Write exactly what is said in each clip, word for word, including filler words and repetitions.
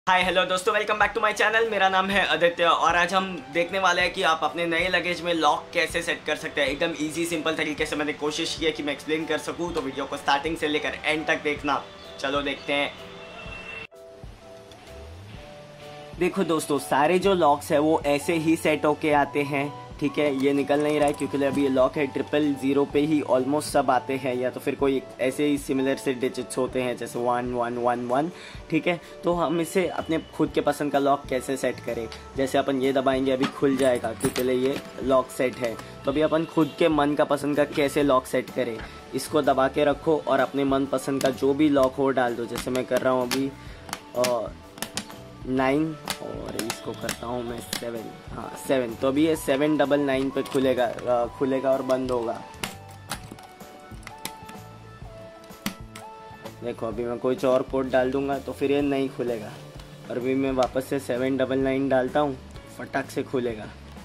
हाय hello दोस्तों, welcome back to my channel. मेरा नाम है आदित्य और आज हम देखने वाले हैं कि आप अपने नए लगेज में लॉक कैसे सेट कर सकते हैं। एकदम इजी सिंपल तरीके से मैंने कोशिश की है कि मैं एक्सप्लेन कर सकूं, तो वीडियो को स्टार्टिंग से लेकर एंड तक देखना। चलो देखते हैं। देखो दोस्तों, सारे जो लॉक्स है वो ऐसे ही सेट होके आते हैं। ठीक है, ये निकल नहीं रहा है क्योंकि अभी ये लॉक है। ट्रिपल जीरो पे ही ऑलमोस्ट सब आते हैं, या तो फिर कोई ऐसे ही सिमिलर से डिजिट्स होते हैं जैसे वन वन वन वन। ठीक है, तो हम इसे अपने खुद के पसंद का लॉक कैसे सेट करें। जैसे अपन ये दबाएंगे अभी खुल जाएगा क्योंकि ये लॉक सेट है। तो अभी अपन खुद के मन का पसंद का कैसे लॉक सेट करें, इसको दबा के रखो और अपने मन पसंद का जो भी लॉक हो डाल दो। जैसे मैं कर रहा हूँ अभी और नाइन और इसको करता हूँ मैं सेवन। हाँ सेवन। तो अभी ये सेवन डबल नाइन पे खुलेगा खुलेगा और बंद होगा। देखो अभी मैं कुछ और कोड डाल दूंगा तो फिर ये नहीं खुलेगा, और अभी मैं वापस से सेवन डबल नाइन डालता हूँ, फटाक से खुलेगा।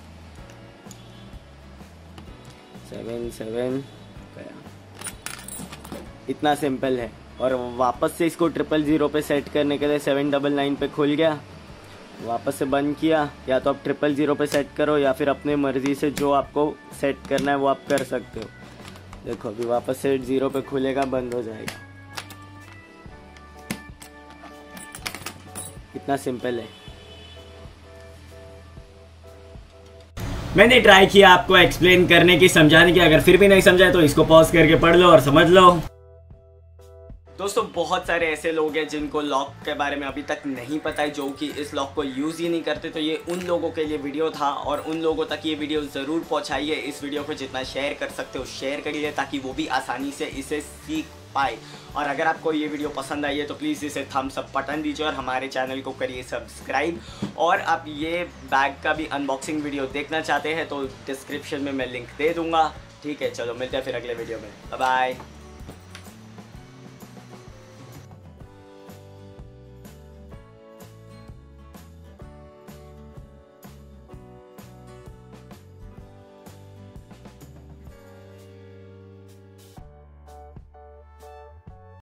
सेवन सेवन गया। इतना सिंपल है। और वापस से इसको ट्रिपल ज़ीरो पे सेट करने के लिए सेवन डबल नाइन पे खुल गया, वापस से बंद किया। या तो आप ट्रिपल ज़ीरो पे सेट करो या फिर अपने मर्ज़ी से जो आपको सेट करना है वो आप कर सकते हो। देखो अभी वापस से ज़ीरो पे खुलेगा, बंद हो जाएगा। इतना सिंपल है। मैंने ट्राई किया आपको एक्सप्लेन करने की, समझाने की। अगर फिर भी नहीं समझा तो इसको पॉज करके पढ़ लो और समझ लो। दोस्तों, बहुत सारे ऐसे लोग हैं जिनको लॉक के बारे में अभी तक नहीं पता है, जो कि इस लॉक को यूज़ ही नहीं करते। तो ये उन लोगों के लिए वीडियो था और उन लोगों तक ये वीडियो ज़रूर पहुंचाइए। इस वीडियो को जितना शेयर कर सकते हो शेयर करिए, ताकि वो भी आसानी से इसे सीख पाए। और अगर आपको ये वीडियो पसंद आई है तो प्लीज़ इसे थम्स अप बटन दीजिए और हमारे चैनल को करिए सब्सक्राइब। और आप ये बैग का भी अनबॉक्सिंग वीडियो देखना चाहते हैं तो डिस्क्रिप्शन में मैं लिंक दे दूँगा। ठीक है, चलो मिलते हैं फिर अगले वीडियो में। Bye bye.